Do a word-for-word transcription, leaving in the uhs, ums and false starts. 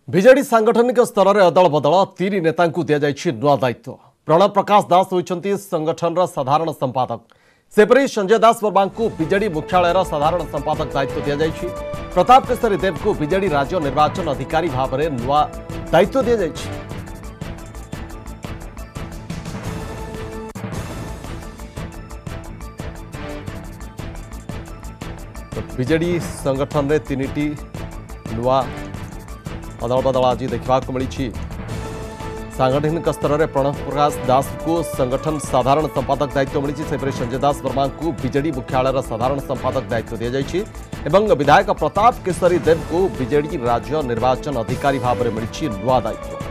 BJD सांगठनिक स्तर में अदल बदल तीन नेता दि जाइए नुआ दायित्व। प्रणव प्रकाश दास होती संगठन साधारण संपादक। सेपरी संजय दास वर्मा को बीजेडी मुख्यालय साधारण संपादक दायित्व दि जाइए। प्रताप केशरी देव को बीजेडी राज्य निर्वाचन अधिकारी भाव में नुआ दायित्व दि जाइए। बीजेडी संगठन में तीन नुआ अदल बदल आज देखा मिली। सांगठनिक स्तर में प्रणव प्रकाश दास को संगठन साधारण संपादक दायित्व मिली। सेपरी संजय दास वर्मा को बीजेडी मुख्यालय साधारण संपादक दायित्व दि जाइए। विधायक प्रताप केशरी देव को बीजेडी राज्य निर्वाचन अधिकारी भाव में मिली नुआ दायित्व।